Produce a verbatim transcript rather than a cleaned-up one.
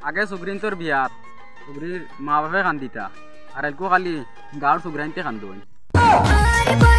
আগে সুগ্রিন তোর বিয়াত সুগ্রির মা বাপে কান্দিতা আর এলকো খালি গাঁর সুগ্রাইনতে কান্দুন